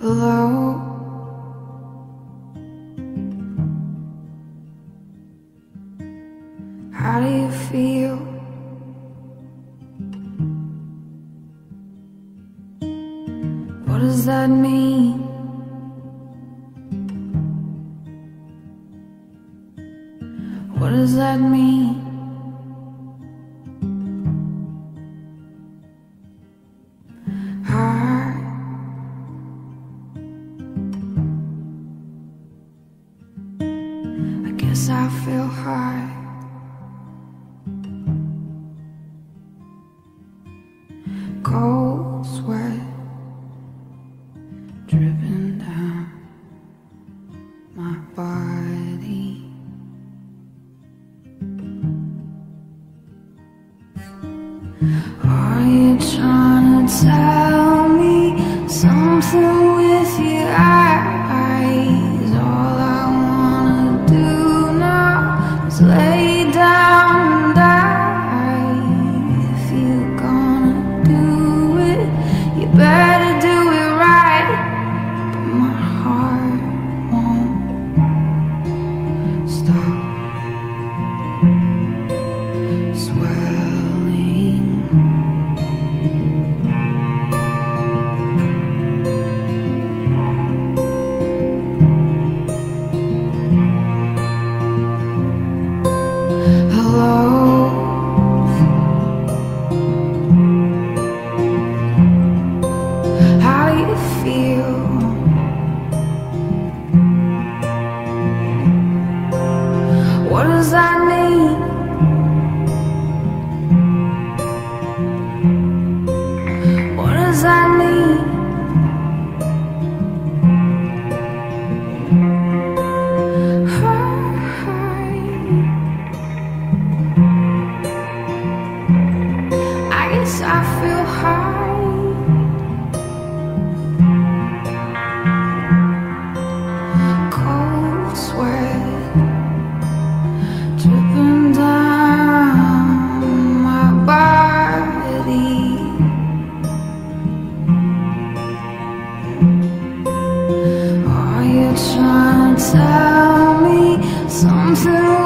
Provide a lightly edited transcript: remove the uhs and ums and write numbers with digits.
Hello, how do you feel? What does that mean? What does that mean? I guess I feel high. Cold sweat dripping down my body. Are you trying to tell me something with your eyes? All I wanna do now is lay down and die. If you're gonna do it, you better do it right. But my heart won't stop swelling. Hello, how do you feel? What does that mean? What does that mean? I guess I feel high. Cold sweat dripping down my body. Are you trying to tell me something